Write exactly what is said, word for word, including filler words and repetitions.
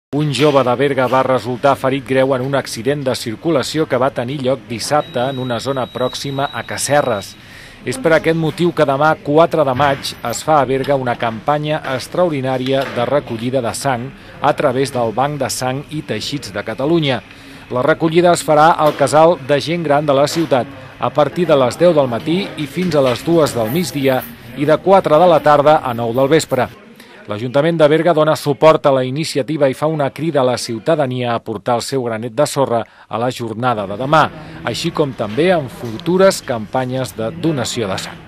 Un jove de Berga va resultar ferit greu en un accident de circulació que va tenir lloc dissabte en una zona pròxima a Casserres. És per aquest motiu que demà, quatre de maig, es fa a Berga una campanya extraordinària de recollida de sang a través del Banc de Sang i Teixits de Catalunya. La recollida es farà al casal de gent gran de la ciutat a partir de les deu del matí i fins a les dues del migdia i de quatre de la tarda a nou del vespre. L'Ajuntament de Berga dona suport a la iniciativa i fa una crida a la ciutadania a portar el seu granet de sorra a la jornada de demà, així com també en futures campanyes de donació de sang.